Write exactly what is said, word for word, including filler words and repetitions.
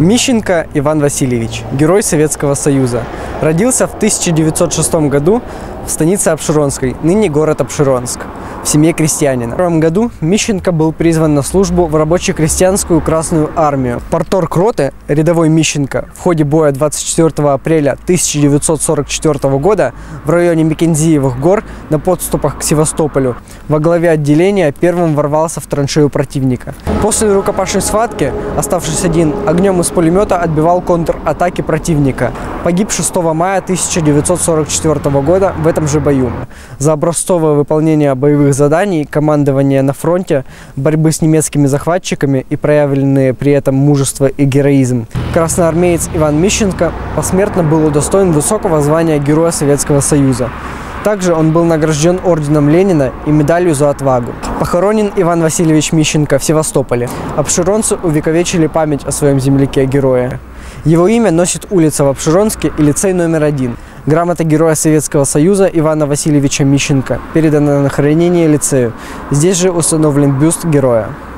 Мищенко Иван Васильевич, герой Советского Союза. Родился в тысяча девятьсот шестом году в станице Апшеронской, ныне город Апшеронск, в семье крестьянина. В первом году Мищенко был призван на службу в рабоче-крестьянскую Красную армию. Порторг роты, рядовой Мищенко, в ходе боя двадцать четвёртого апреля тысяча девятьсот сорок четвёртого года в районе Маккензиевых гор на подступах к Севастополю во главе отделения первым ворвался в траншею противника. После рукопашной схватки, оставшись один, огнем из пулемета отбивал контратаки противника. Погиб шестого мая тысяча девятьсот сорок четвёртого года в этом же бою. За образцовое выполнение боевых заданий, командование на фронте, борьбы с немецкими захватчиками и проявленные при этом мужество и героизм, красноармеец Иван Мищенко посмертно был удостоен высокого звания Героя Советского Союза. Также он был награжден орденом Ленина и медалью за отвагу. Похоронен Иван Васильевич Мищенко в Севастополе. Апшеронцы увековечили память о своем земляке-герое. Его имя носит улица в Апшеронске и лицей номер один. Грамота Героя Советского Союза Ивана Васильевича Мищенко передана на хранение лицею. Здесь же установлен бюст героя.